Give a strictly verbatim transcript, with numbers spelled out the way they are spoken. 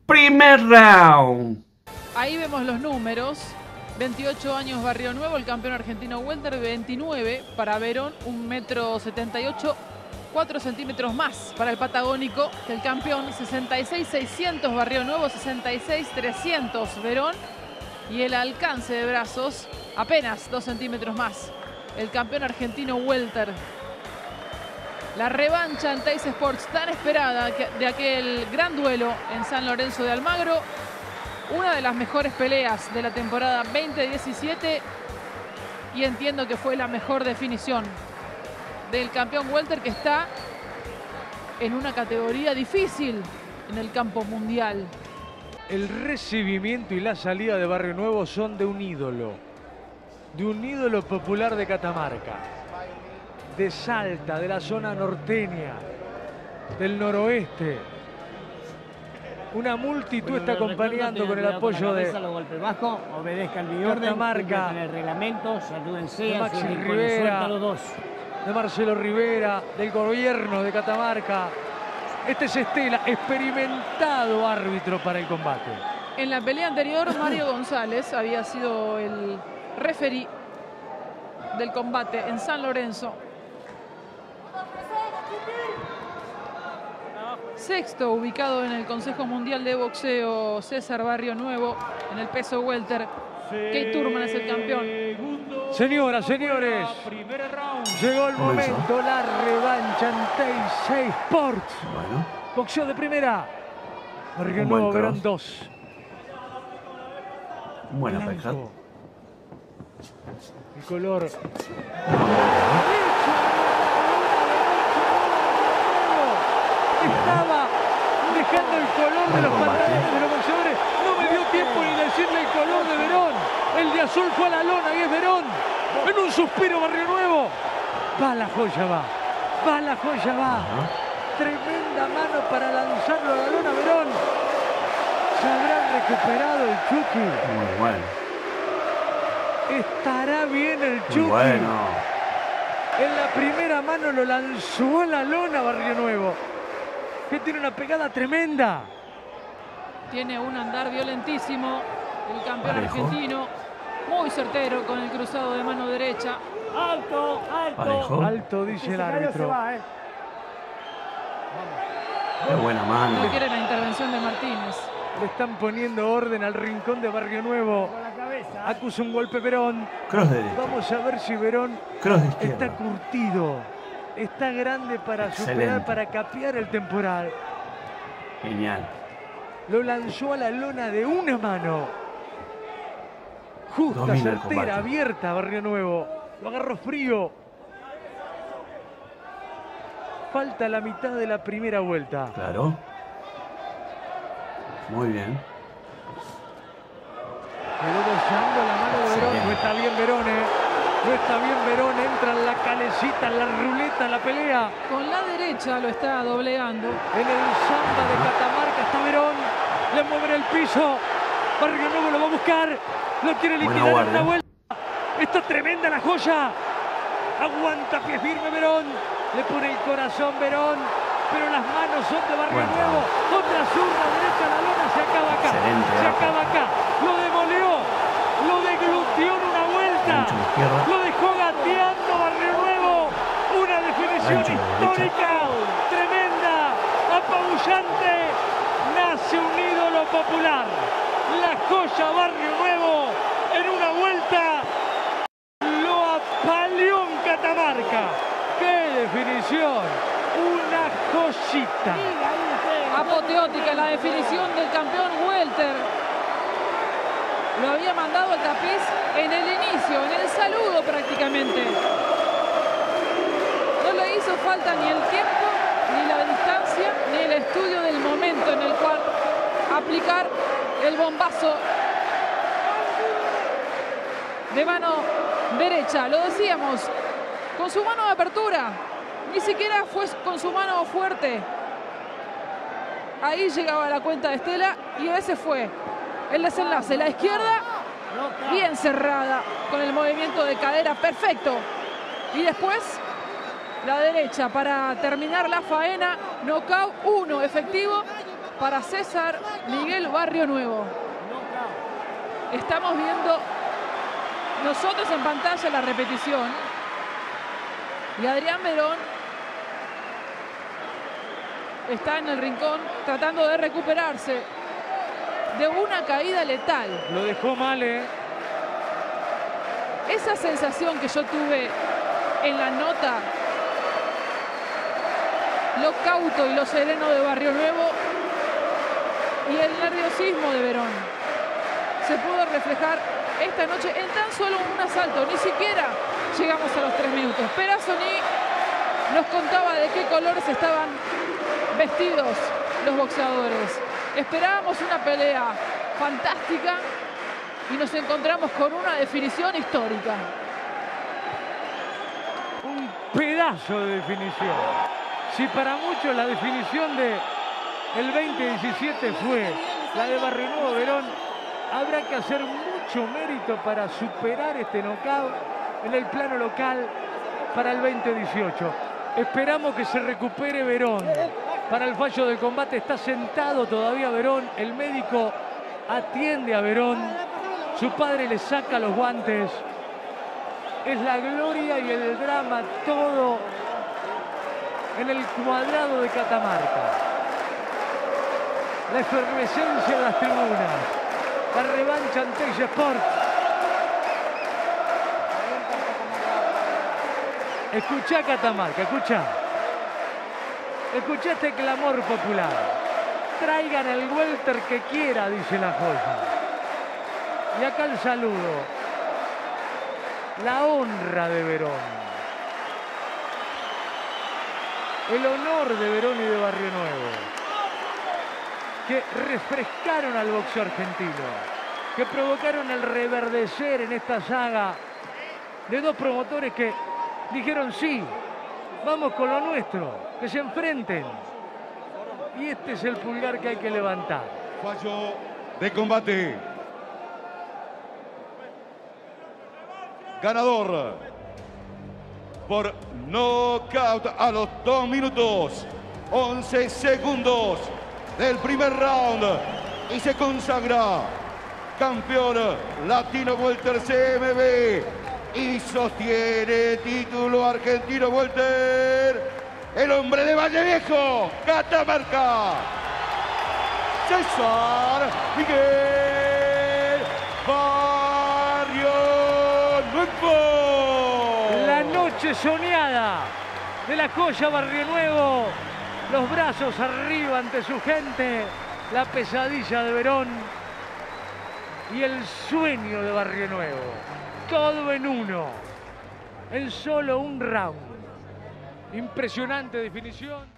Primer round. Ahí vemos los números. veintiocho años Barrio Nuevo, el campeón argentino welter. Veintinueve para Verón, un metro setenta y ocho, cuatro centímetros más para el patagónico que el campeón. Sesenta y seis seiscientos Barrio Nuevo, sesenta y seis trescientos Verón. Y el alcance de brazos apenas dos centímetros más. El campeón argentino welter. La revancha en Teis Sports tan esperada de aquel gran duelo en San Lorenzo de Almagro. Una de las mejores peleas de la temporada veinte diecisiete. Y entiendo que fue la mejor definición del campeón welter, que está en una categoría difícil en el campo mundial. El recibimiento y la salida de Barrio Nuevo son de un ídolo. De un ídolo popular de Catamarca. De Salta, de la zona norteña, del noroeste. Una multitud está acompañando con el apoyo de bajo, obedezcan mi orden, Catamarca, el reglamento, salúdense, de Maxi así, Rivera, los dos. de Marcelo Rivera, del gobierno de Catamarca. Este es Estela, experimentado árbitro para el combate. En la pelea anterior, Mario González había sido el referí del combate en San Lorenzo. Sexto ubicado en el Consejo Mundial de Boxeo, César Barrio Nuevo, en el peso welter. Kate Turman es el campeón. Señoras, señores, llegó el momento, la revancha en Teis Sports. Bueno. Boxeo de primera. Barrio Un Nuevo, buen Verón cross. dos. Buena Blanco. pesca. El color. Estaba dejando el color de los pantalones de los boxeadores. No me dio tiempo ni decirle el color de Verón. El de azul fue a la lona y es Verón. En un suspiro Barrio Nuevo. Va la joya, va. Va la joya, va. Ajá. Tremenda mano para lanzarlo a la lona, Verón. Se habrá recuperado el Chucky. Muy bueno. Estará bien el Chucky. Muy bueno. En la primera mano lo lanzó a la lona Barrio Nuevo, que tiene una pegada tremenda. Tiene un andar violentísimo el campeón Parejo. argentino. Muy certero con el cruzado de mano derecha. Alto, alto. Parejo. Alto, dice el árbitro. Va, eh. Qué buena mano. No quiere la intervención de Martínez. Le están poniendo orden al rincón de Barrio Nuevo. Con la cabeza. Acusa un golpe Verón. Cross derecho. Vamos a ver si Verón Cross de está izquierda. curtido. Está grande para Excelente. superar, para capear el temporal. Genial. Lo lanzó a la lona de una mano. Justa, Domina el combate. certera, abierta Barrio Nuevo. Lo agarró frío. Falta la mitad de la primera vuelta. Claro. Muy bien. Quedó bollando la mano de Verón. Excelente. No está bien Verón, eh. No está bien Verón. Entra en la calecita, en la ruleta, en la pelea. Con la derecha lo está doblegando. En el samba de Catamarca está Verón. Le mueve el piso. Barrio Nuevo lo va a buscar. Lo quiere Buena liquidar en guardia. una vuelta. Está tremenda la joya. Aguanta pie firme Verón. Le pone el corazón Verón. Pero las manos son de Barrio Buen Nuevo. Otra zurda derecha a la lona. Se acaba acá. Excelente, Se Rafa. acaba acá. Lo demoleó. Lo deglutió en una vuelta. Gancho de izquierda. Lo dejó gateando Barrio Nuevo. Una definición Gancho de histórica. Tremenda. Apabullante. Nace un ídolo popular. La joya Barrio Nuevo. En una vuelta. Lo apaleó en Catamarca. ¡Qué definición! Una joyita. Apoteótica la definición del campeón welter. Lo había mandado al tapiz en el inicio, en el saludo prácticamente. No le hizo falta ni el tiempo, ni la distancia, ni el estudio del momento en el cual aplicar el bombazo de mano derecha. Lo decíamos, con su mano de apertura. Ni siquiera fue con su mano fuerte. Ahí llegaba la cuenta de Estela y ese fue el desenlace. La izquierda bien cerrada con el movimiento de cadera perfecto. Y después la derecha para terminar la faena. Knockout uno efectivo para César Miguel Barrio Nuevo. Estamos viendo nosotros en pantalla la repetición. Y Adrián Verón está en el rincón tratando de recuperarse de una caída letal. Lo dejó mal, ¿eh? Esa sensación que yo tuve en la nota, lo cauto y lo sereno de Barrio Nuevo y el nerviosismo de Verón, se pudo reflejar esta noche en tan solo un asalto. Ni siquiera llegamos a los tres minutos. Perazzoni nos contaba de qué colores estaban vestidos los boxeadores. Esperábamos una pelea fantástica y nos encontramos con una definición histórica. Un pedazo de definición. Si para muchos la definición de el veinte diecisiete fue la de Barrio Nuevo Verón, habrá que hacer mucho mérito para superar este knockout en el plano local para el veinte dieciocho. Esperamos que se recupere Verón. Para el fallo del combate está sentado todavía Verón. El médico atiende a Verón. Su padre le saca los guantes. Es la gloria y el drama todo en el cuadrado de Catamarca. La efervescencia en las tribunas. La revancha ante Teis Sport. Escuchá Catamarca, escuchá. Escuchá este clamor popular. Traigan el welter que quiera, dice la joya. Y acá el saludo. La honra de Verón. El honor de Verón y de Barrio Nuevo. Que refrescaron al boxeo argentino. Que provocaron el reverdecer en esta saga de dos promotores que dijeron sí, vamos con lo nuestro, que se enfrenten. Y este es el pulgar que hay que levantar. Fallo de combate. Ganador por nocaut a los dos minutos, once segundos del primer round. Y se consagra campeón latino welter C M B. Y sostiene título argentino welter el hombre de Valle Viejo, Catamarca, César Miguel Barrio Nuevo. La noche soñada de la joya Barrio Nuevo, los brazos arriba ante su gente, la pesadilla de Verón y el sueño de Barrio Nuevo. Todo en uno, en solo un round. Impresionante definición.